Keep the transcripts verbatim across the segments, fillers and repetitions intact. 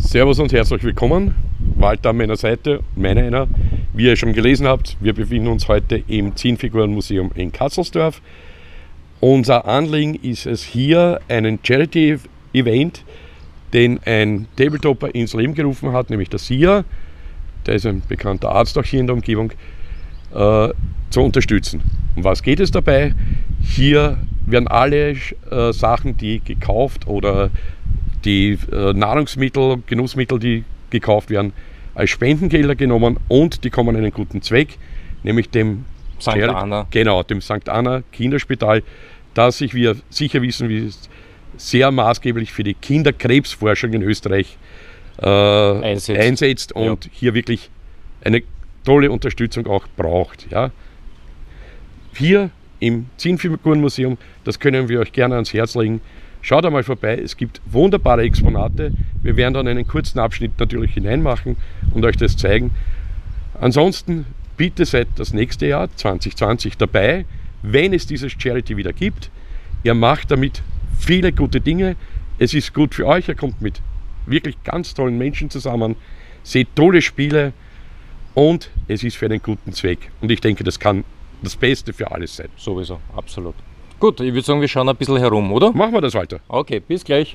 Servus und herzlich willkommen. Walter an meiner Seite, meiner einer. Wie ihr schon gelesen habt, wir befinden uns heute im Zinnfigurenmuseum in Katzelsdorf. Unser Anliegen ist es hier, einen Charity-Event, den ein Tabletopper ins Leben gerufen hat, nämlich der Sia, der ist ein bekannter Arzt auch hier in der Umgebung, äh, zu unterstützen. Um was geht es dabei? Hier werden alle äh, Sachen, die gekauft oder die äh, Nahrungsmittel, Genussmittel, die gekauft werden, als Spendengelder genommen und die kommen einen guten Zweck, nämlich dem Sankt Charity, Anna. Genau, dem Sankt Anna Kinderspital, das sich, wie wir sicher wissen, wie es sehr maßgeblich für die Kinderkrebsforschung in Österreich äh, Einsetzt. einsetzt und Ja. hier wirklich eine tolle Unterstützung auch braucht. Ja. Hier im Zinnfigurenmuseum, das können wir euch gerne ans Herz legen. Schaut einmal vorbei, es gibt wunderbare Exponate. Wir werden dann einen kurzen Abschnitt natürlich hineinmachen und euch das zeigen. Ansonsten bitte seid das nächste Jahr zwanzig zwanzig dabei, wenn es dieses Charity wieder gibt. Ihr macht damit viele gute Dinge. Es ist gut für euch, ihr kommt mit wirklich ganz tollen Menschen zusammen, seht tolle Spiele und es ist für einen guten Zweck. Und ich denke, das kann das Beste für alles sein. Sowieso, absolut. Gut, ich würde sagen, wir schauen ein bisschen herum, oder? Machen wir das weiter. Okay, bis gleich.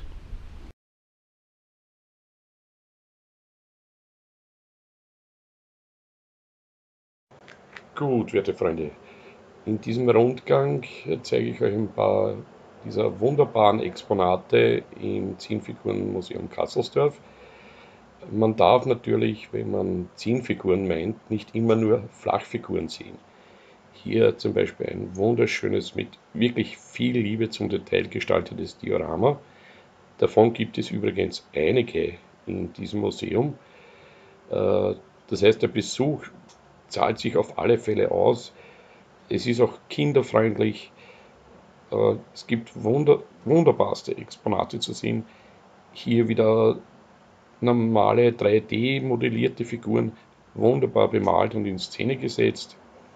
Gut, werte Freunde, in diesem Rundgang zeige ich euch ein paar dieser wunderbaren Exponate im Zinnfigurenmuseum Katzelsdorf. Man darf natürlich, wenn man Zinnfiguren meint, nicht immer nur Flachfiguren sehen. Hier zum Beispiel ein wunderschönes, mit wirklich viel Liebe zum Detail gestaltetes Diorama. Davon gibt es übrigens einige in diesem Museum. Das heißt, der Besuch zahlt sich auf alle Fälle aus. Es ist auch kinderfreundlich. Es gibt wunder, wunderbarste Exponate zu sehen. Hier wieder normale drei D modellierte Figuren, wunderbar bemalt und in Szene gesetzt.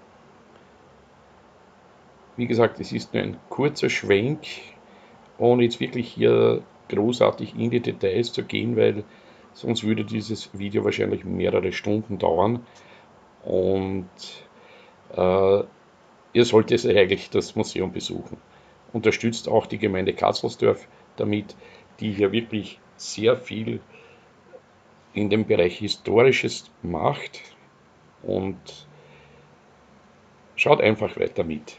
Wie gesagt, es ist nur ein kurzer Schwenk, ohne jetzt wirklich hier großartig in die Details zu gehen, weil sonst würde dieses Video wahrscheinlich mehrere Stunden dauern. Und äh, ihr solltet eigentlich das Museum besuchen. Unterstützt auch die Gemeinde Katzelsdorf damit, die hier wirklich sehr viel in dem Bereich Historisches macht, und schaut einfach weiter mit.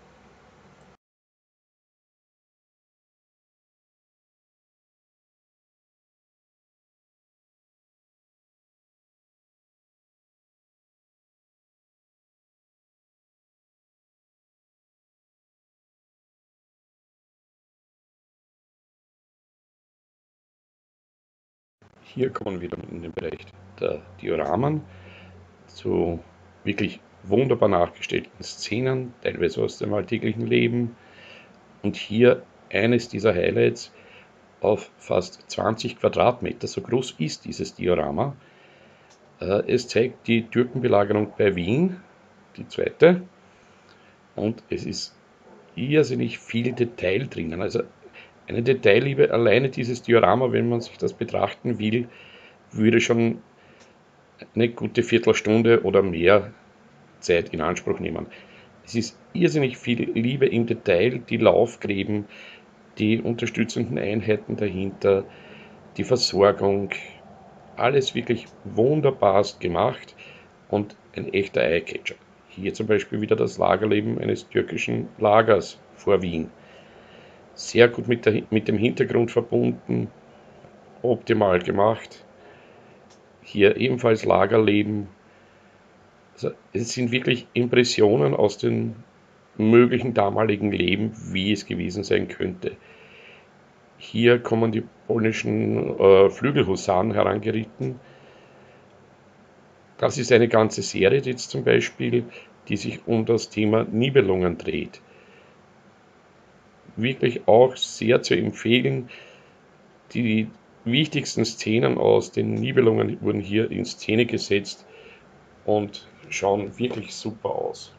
Hier kommen wir dann in den Bereich der Dioramen zu wirklich wunderbar nachgestellten Szenen, teilweise aus dem alltäglichen Leben. Und hier eines dieser Highlights auf fast zwanzig Quadratmeter, so groß ist dieses Diorama. Es zeigt die Türkenbelagerung bei Wien, die zweite, und es ist irrsinnig viel Detail drinnen. Also eine Detailliebe, alleine dieses Diorama, wenn man sich das betrachten will, würde schon eine gute Viertelstunde oder mehr Zeit in Anspruch nehmen. Es ist irrsinnig viel Liebe im Detail, die Laufgräben, die unterstützenden Einheiten dahinter, die Versorgung, alles wirklich wunderbarst gemacht und ein echter Eyecatcher. Hier zum Beispiel wieder das Lagerleben eines türkischen Lagers vor Wien. Sehr gut mit, der, mit dem Hintergrund verbunden, optimal gemacht. Hier ebenfalls Lagerleben. Also es sind wirklich Impressionen aus dem möglichen damaligen Leben, wie es gewesen sein könnte. Hier kommen die polnischen äh, Flügelhusaren herangeritten. Das ist eine ganze Serie jetzt zum Beispiel, die sich um das Thema Nibelungen dreht. Wirklich auch sehr zu empfehlen. Die wichtigsten Szenen aus den Nibelungen wurden hier in Szene gesetzt und schauen wirklich super aus.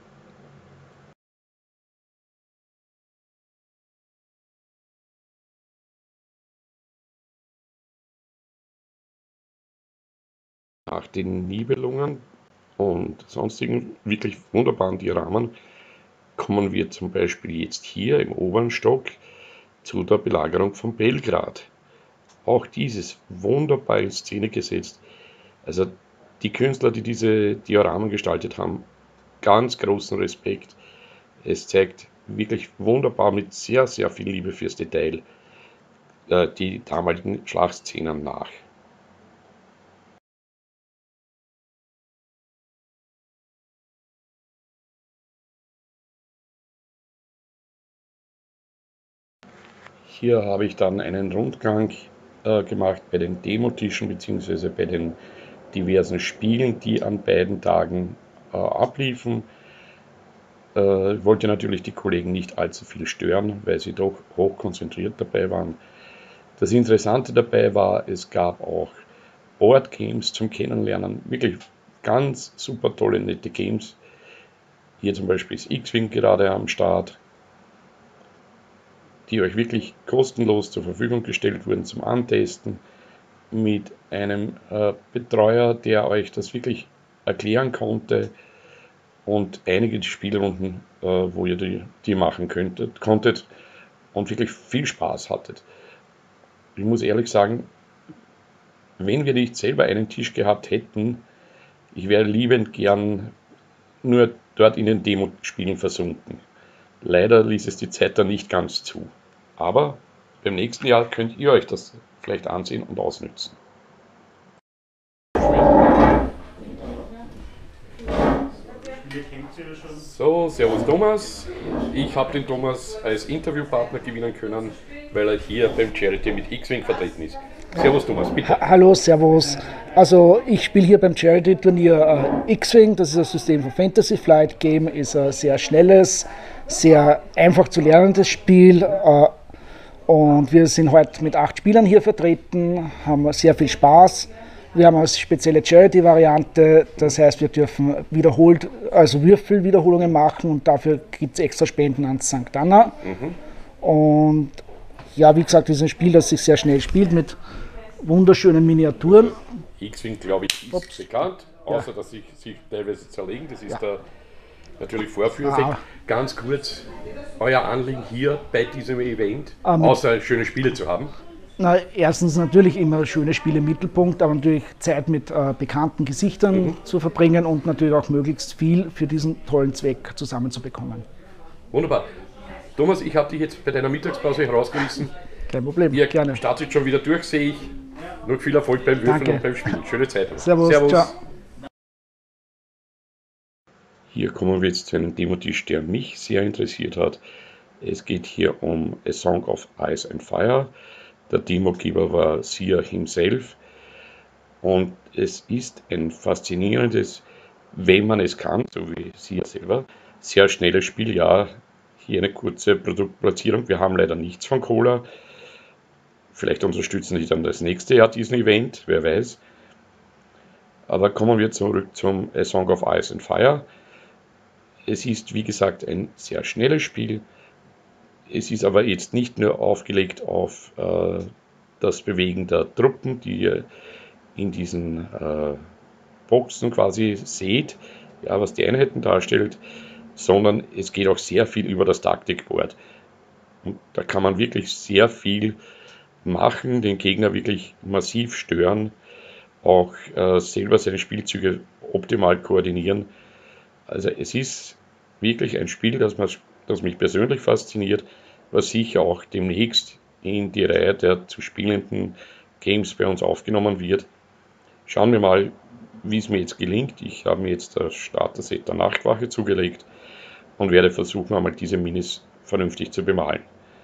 Nach den Nibelungen und sonstigen wirklich wunderbaren Dioramen kommen wir zum Beispiel jetzt hier im oberen Stock zu der Belagerung von Belgrad. Auch dieses wunderbar in Szene gesetzt. Also die Künstler, die diese Dioramen gestaltet haben, ganz großen Respekt. Es zeigt wirklich wunderbar mit sehr, sehr viel Liebe fürs Detail äh, die damaligen Schlachtszenen nach. Hier habe ich dann einen Rundgang äh, gemacht bei den Demotischen bzw. bei den diversen Spielen, die an beiden Tagen äh, abliefen. Äh, ich wollte natürlich die Kollegen nicht allzu viel stören, weil sie doch hoch konzentriert dabei waren. Das Interessante dabei war, es gab auch Boardgames zum Kennenlernen, wirklich ganz super tolle, nette Games. Hier zum Beispiel ist X-Wing gerade am Start, die euch wirklich kostenlos zur Verfügung gestellt wurden zum Antesten, mit einem äh, Betreuer, der euch das wirklich erklären konnte, und einige Spielrunden, äh, wo ihr die, die machen könntet, konntet und wirklich viel Spaß hattet. Ich muss ehrlich sagen, wenn wir nicht selber einen Tisch gehabt hätten, ich wäre liebend gern nur dort in den Demo-Spielen versunken. Leider ließ es die Zeit dann nicht ganz zu. Aber beim nächsten Jahr könnt ihr euch das vielleicht ansehen und ausnützen. So, servus Thomas. Ich habe den Thomas als Interviewpartner gewinnen können, weil er hier beim Charity mit X-Wing vertreten ist. Servus Thomas, bitte. Ha Hallo, servus. Also ich spiele hier beim Charity-Turnier äh, X-Wing, das ist ein System von Fantasy Flight Game, ist ein sehr schnelles, sehr einfach zu lernendes Spiel. Äh, und wir sind heute mit acht Spielern hier vertreten, haben sehr viel Spaß. Wir haben eine spezielle Charity-Variante, das heißt, wir dürfen wiederholt, also Würfelwiederholungen machen und dafür gibt es extra Spenden an Sankt Anna. Mhm. Und ja, wie gesagt, das ist ein Spiel, das sich sehr schnell spielt mit wunderschönen Miniaturen. X-Wing, glaube ich, ist Ups. bekannt, außer ja. dass sie sich teilweise zerlegen. Das ist ja. der natürlich Vorführeffekt. Ah. Ganz kurz, euer Anliegen hier bei diesem Event, ah, außer schöne Spiele zu haben? Na, erstens natürlich immer schöne Spiele im Mittelpunkt, aber natürlich Zeit mit äh, bekannten Gesichtern mhm. zu verbringen und natürlich auch möglichst viel für diesen tollen Zweck zusammenzubekommen. Wunderbar. Thomas, ich habe dich jetzt bei deiner Mittagspause herausgerissen. Kein Problem, Ihr gerne. startet schon wieder durch, sehe ich. Nur viel Erfolg beim Würfeln Danke. Und beim Spielen. Schöne Zeit. Servus, Servus. Ciao. Hier kommen wir jetzt zu einem Demotisch, der mich sehr interessiert hat. Es geht hier um A Song of Ice and Fire. Der Demogeber war Seer himself. Und es ist ein faszinierendes, wenn man es kann, so wie Seer selber, sehr schnelles Spiel. Ja, hier eine kurze Produktplatzierung. Wir haben leider nichts von Cola. Vielleicht unterstützen sie dann das nächste Jahr diesen Event, wer weiß. Aber kommen wir zurück zum A Song of Ice and Fire. Es ist, wie gesagt, ein sehr schnelles Spiel. Es ist aber jetzt nicht nur aufgelegt auf äh, das Bewegen der Truppen, die ihr in diesen äh, Boxen quasi seht, ja, was die Einheiten darstellt, sondern es geht auch sehr viel über das Taktikboard. Und da kann man wirklich sehr viel machen, den Gegner wirklich massiv stören, auch äh, selber seine Spielzüge optimal koordinieren. Also es ist wirklich ein Spiel, das, man, das mich persönlich fasziniert, was sicher auch demnächst in die Reihe der zu spielenden Games bei uns aufgenommen wird. Schauen wir mal, wie es mir jetzt gelingt. Ich habe mir jetzt das Starter-Set der Nachtwache zugelegt und werde versuchen, einmal diese Minis vernünftig zu bemalen.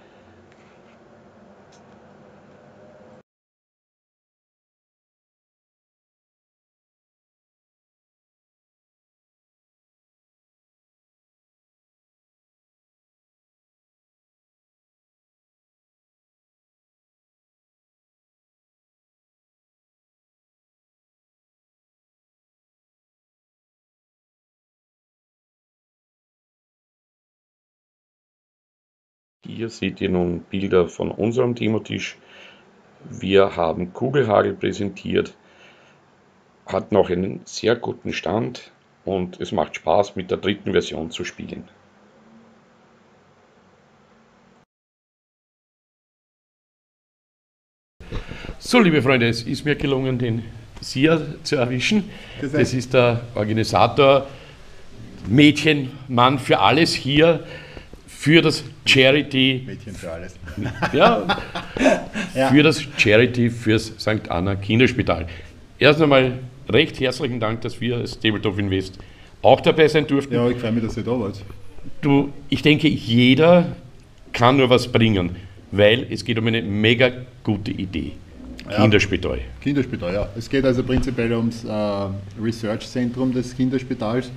Hier seht ihr nun Bilder von unserem Demotisch. Wir haben Kugelhagel präsentiert. hat noch einen sehr guten Stand und es macht Spaß, mit der dritten Version zu spielen. So, liebe Freunde, es ist mir gelungen, den Sia zu erwischen. Das ist der Organisator, Mädchen, Mann für alles hier, für das Charity. Mädchen für alles. Ja, Ja. für das Charity fürs Sankt Anna Kinderspital. Erst einmal recht herzlichen Dank, dass wir als Tabletop Invest auch dabei sein durften. Ja, ich freue mich, dass ihr da wart. Du, ich denke, jeder kann nur was bringen, weil es geht um eine mega gute Idee. Ja. Kinderspital. Kinderspital, ja. Es geht also prinzipiell ums äh, Research-Zentrum des Kinderspitals.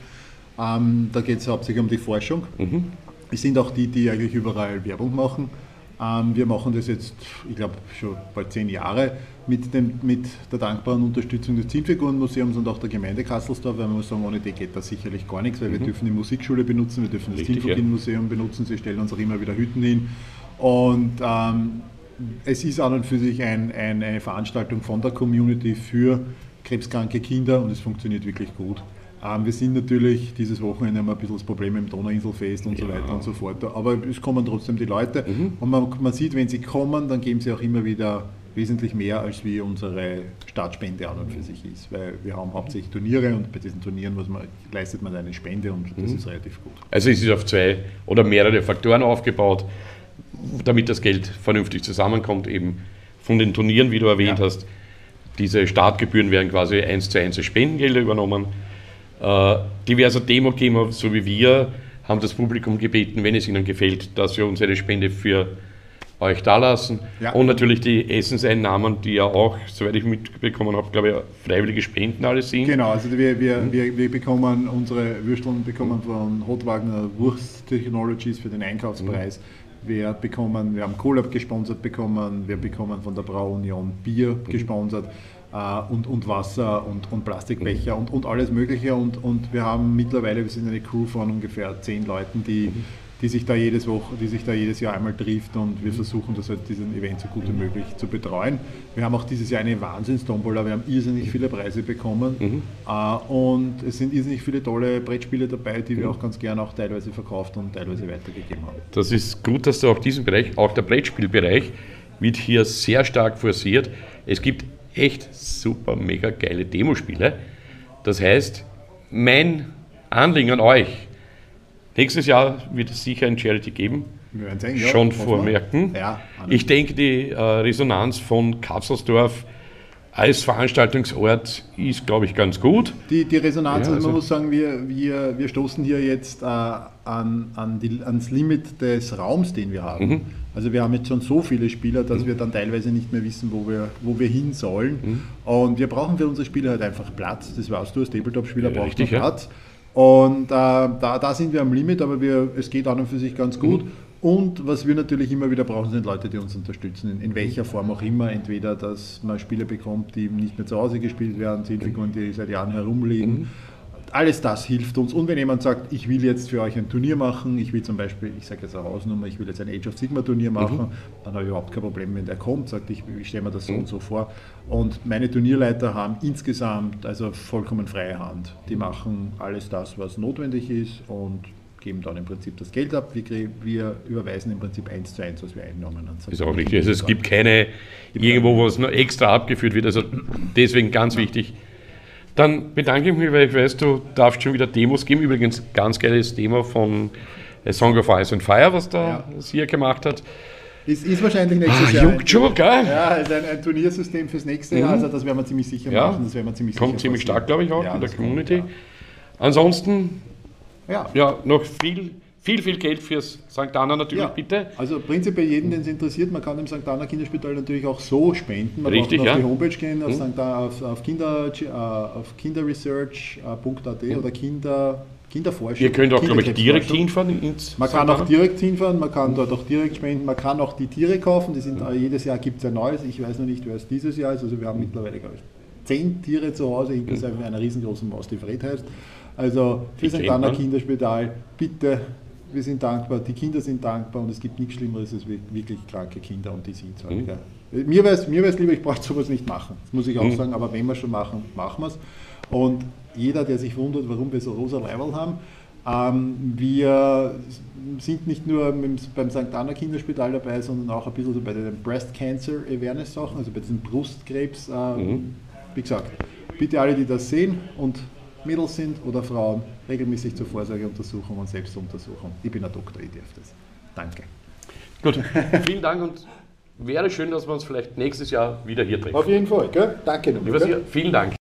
Ähm, da geht es hauptsächlich um die Forschung. Mhm. Wir sind auch die, die eigentlich überall Werbung machen. Ähm, wir machen das jetzt, ich glaube, schon bald zehn Jahre mit, dem, mit der dankbaren Unterstützung des Zinnfigurenmuseums und auch der Gemeinde Kasselsdorf, weil man muss sagen, ohne die geht das sicherlich gar nichts, weil Mhm. wir dürfen die Musikschule benutzen, wir dürfen das Richtig, Zinnfigurenmuseum benutzen, sie stellen uns auch immer wieder Hütten hin. Und ähm, es ist an und für sich ein, ein, eine Veranstaltung von der Community für krebskranke Kinder und es funktioniert wirklich gut. Ähm, wir sind natürlich dieses Wochenende haben wir ein bisschen das Problem im Donauinselfest und so Ja. weiter und so fort. Aber es kommen trotzdem die Leute Mhm. und man, man sieht, wenn sie kommen, dann geben sie auch immer wieder wesentlich mehr, als wie unsere Startspende an und für sich ist. Weil wir haben hauptsächlich Turniere und bei diesen Turnieren muss man, leistet man eine Spende und das Mhm. ist relativ gut. Also es ist auf zwei oder mehrere Faktoren aufgebaut, damit das Geld vernünftig zusammenkommt, eben von den Turnieren, wie du erwähnt Ja. hast. Diese Startgebühren werden quasi eins zu eins als Spendengelder übernommen. Äh, diverser Demo-Gamer, so wie wir, haben das Publikum gebeten, wenn es ihnen gefällt, dass wir uns eine Spende für euch dalassen. Ja. Und natürlich die Essenseinnahmen, die ja auch, soweit ich mitbekommen habe, glaube ich, freiwillige Spenden alles sind. Genau, also wir, wir, wir, wir bekommen unsere Würsteln bekommen von Hotwagner Wurst Technologies für den Einkaufspreis. Wir bekommen, wir haben Collab gesponsert bekommen, wir bekommen von der Brauunion Bier gesponsert äh, und, und Wasser und, und Plastikbecher und, und alles Mögliche. Und, und wir haben mittlerweile, wir sind eine Crew von ungefähr zehn Leuten, die, die sich da jedes Woche, die sich da jedes Jahr einmal trifft und wir versuchen das halt diesen Event so gut wie möglich zu betreuen. Wir haben auch dieses Jahr eine Wahnsinns-Tombola, wir haben irrsinnig viele Preise bekommen Mhm. äh, und es sind irrsinnig viele tolle Brettspiele dabei, die wir auch ganz gerne auch teilweise verkauft und teilweise weitergegeben haben. Das ist gut, dass du auch diesen Bereich, auch der Brettspielbereich, wird hier sehr stark forciert. Es gibt echt super, mega geile Demospiele. Das heißt, mein Anliegen an euch, nächstes Jahr wird es sicher ein Charity geben, Wir werden sehen, ja, schon hoffen wir. vormerken. Ja, Ich denke, die äh, Resonanz von Kasselsdorf als Veranstaltungsort ist, glaube ich, ganz gut. Die, die Resonanz, Ja, also also- man muss sagen, wir, wir, wir stoßen hier jetzt äh, an, an die, ans Limit des Raums, den wir haben. Mhm. Also wir haben jetzt schon so viele Spieler, dass wir dann teilweise nicht mehr wissen, wo wir, wo wir hin sollen. Mhm. Und wir brauchen für unsere Spieler halt einfach Platz. Das weißt du, als Tabletop-Spieler Ja, braucht richtig, man ja. Platz. Und äh, da, da sind wir am Limit, aber wir, es geht an und für sich ganz gut. Mhm. Und was wir natürlich immer wieder brauchen, sind Leute, die uns unterstützen, in, in welcher Form auch immer. Entweder, dass man Spiele bekommt, die nicht mehr zu Hause gespielt werden, Zielfiguren, die seit Jahren herumliegen. Alles das hilft uns. Und wenn jemand sagt, ich will jetzt für euch ein Turnier machen, ich will zum Beispiel, ich sage jetzt eine Hausnummer, ich will jetzt ein Age of Sigmar Turnier machen, dann habe ich überhaupt kein Problem, wenn der kommt, sagt, ich, ich stelle mir das so und so vor. Und meine Turnierleiter haben insgesamt also vollkommen freie Hand. Die machen alles das, was notwendig ist und geben dann im Prinzip das Geld ab. Wir, krie- wir überweisen im Prinzip eins zu eins, was wir eingenommen haben. Das ist auch richtig. Also es gibt keine, irgendwo, wo es noch extra abgeführt wird. Also deswegen ganz wichtig. Dann bedanke ich mich, weil ich weiß, du darfst schon wieder Demos geben. Übrigens ganz geiles Demo von A Song of Ice and Fire, was da Ja. Sia gemacht hat. Ist, ist wahrscheinlich nächstes Ah, Jahr. juckt schon, gell? Ja, ist ein, ein Turniersystem fürs nächste Jahr, Mhm. also das werden wir ziemlich sicher Ja. machen. Das werden wir ziemlich Kommt sicher ziemlich forcieren. stark, glaube ich, auch Ja, in der das kommt, Community. Ansonsten, Ja. ja, noch viel, viel, viel Geld fürs Sankt Anna natürlich, Ja. bitte. Also prinzipiell jeden, den es interessiert, man kann dem Sankt Anna Kinderspital natürlich auch so spenden. Man Richtig, braucht nur auf ja. die Homepage gehen, auf, Mhm. Sankt Anna, auf, auf, Kinder, äh, auf kinderresearch punkt a t oder Kinder, Kinderforschung. Ihr könnt auch, glaube ich, direkt Kinderkrebsforschung. hinfahren ins Man Sankt kann auch Anna. direkt hinfahren, man kann dort auch direkt spenden, man kann auch die Tiere kaufen, die sind, äh, jedes Jahr gibt es ein neues, ich weiß noch nicht, wer es dieses Jahr ist, also wir haben mittlerweile, glaube ich, zehn Tiere zu Hause, inklusive einer riesengroßen Maus, die Fred heißt. Also für Die Sankt kennt Anna man. Kinderspital, bitte wir sind dankbar, die Kinder sind dankbar und es gibt nichts Schlimmeres als wirklich kranke Kinder und die sind es halt. Mhm. Ja. Mir wäre es mir wär's lieber, ich brauche sowas nicht machen, das muss ich auch Mhm. sagen, aber wenn wir schon machen, machen wir es. Und jeder, der sich wundert, warum wir so rosa Leiberl haben, ähm, wir sind nicht nur mit, beim Sankt Anna Kinderspital dabei, sondern auch ein bisschen so bei den Breast Cancer Awareness Sachen, also bei diesen Brustkrebs. Äh, Mhm. Wie gesagt, bitte alle, die das sehen und Mädels sind oder Frauen, regelmäßig zur Vorsorgeuntersuchung und Selbstuntersuchung. Ich bin ein Doktor, ich darf das. Danke. Gut, vielen Dank und wäre schön, dass wir uns vielleicht nächstes Jahr wieder hier treffen. Auf jeden Fall, gell? Danke nochmal. Lieber gell? Sir, vielen Dank.